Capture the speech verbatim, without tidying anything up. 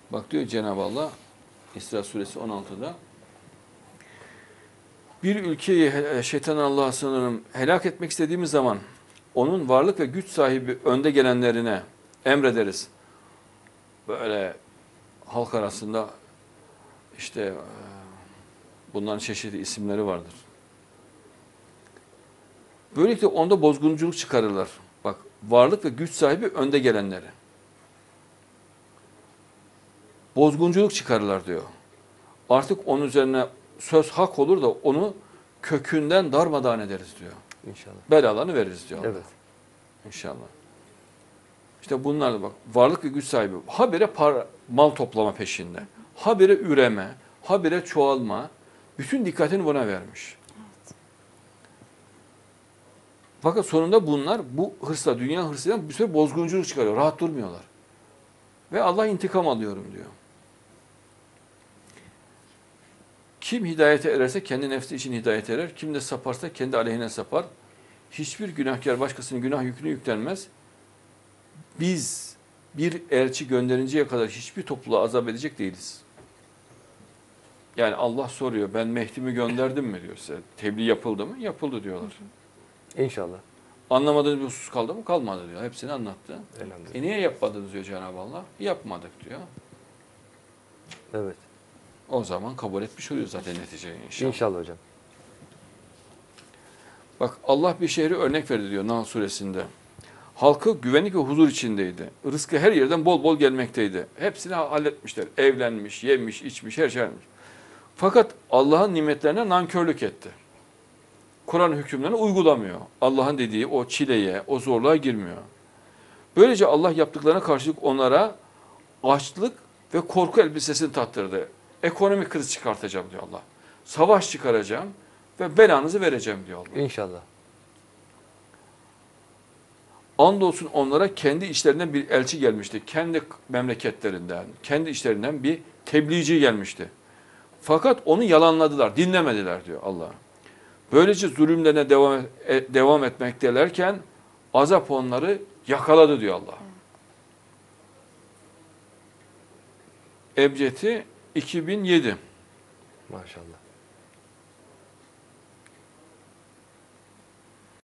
Bak diyor Cenab-ı Allah İsra suresi on altıda. Bir ülkeyi şeytan Allah'a sığınırım helak etmek istediğimiz zaman onun varlık ve güç sahibi önde gelenlerine emrederiz. Böyle halk arasında işte bunların çeşitli isimleri vardır. Böylelikle onda bozgunculuk çıkarırlar. Bak varlık ve güç sahibi önde gelenleri. Bozgunculuk çıkarırlar diyor. Artık onun üzerine söz hak olur da onu kökünden darmadağın ederiz diyor. İnşallah. Belalarını veririz diyor. Evet. İnşallah. İşte bunlar da bak varlık ve güç sahibi. Habire para, mal toplama peşinde. Habire üreme, habire çoğalma. Bütün dikkatini buna vermiş. Evet. Fakat sonunda bunlar bu hırsla, dünya hırsıyla bir sürü bozgunculuk çıkarıyor. Rahat durmuyorlar. Ve Allah intikam alıyorum diyor. Kim hidayete ererse kendi nefsi için hidayete erer. Kim de saparsa kendi aleyhine sapar. Hiçbir günahkar başkasının günah yükünü yüklenmez. Biz bir elçi gönderinceye kadar hiçbir topluluğu azap edecek değiliz. Yani Allah soruyor, ben Mehdi'mi gönderdim mi diyor size. Tebliğ yapıldı mı? Yapıldı diyorlar. İnşallah. Anlamadığınız bir husus kaldı mı? Kalmadı diyor. Hepsini anlattı. Elhamdülillah. E niye yapmadınız diyor Cenab-ı Allah. Yapmadık diyor. Evet. O zaman kabul etmiş oluyor zaten neticeyi inşallah. İnşallah hocam. Bak Allah bir şehri örnek verdi diyor Nahl suresinde. Halkı güvenlik ve huzur içindeydi. Rızkı her yerden bol bol gelmekteydi. Hepsini halletmişler. Evlenmiş, yemiş, içmiş, her şey yapmış. Fakat Allah'ın nimetlerine nankörlük etti. Kur'an hükümlerini uygulamıyor. Allah'ın dediği o çileye, o zorluğa girmiyor. Böylece Allah yaptıklarına karşılık onlara açlık ve korku elbisesini tattırdı. Ekonomik kriz çıkartacağım diyor Allah. Savaş çıkaracağım ve belanızı vereceğim diyor Allah. İnşallah. Andolsun onlara kendi içlerinden bir elçi gelmişti. Kendi memleketlerinden, kendi içlerinden bir tebliğci gelmişti. Fakat onu yalanladılar, dinlemediler diyor Allah. Böylece zulümlerine devam, e, devam etmektelerken azap onları yakaladı diyor Allah. Ebced'i iki bin yedi. Maşallah.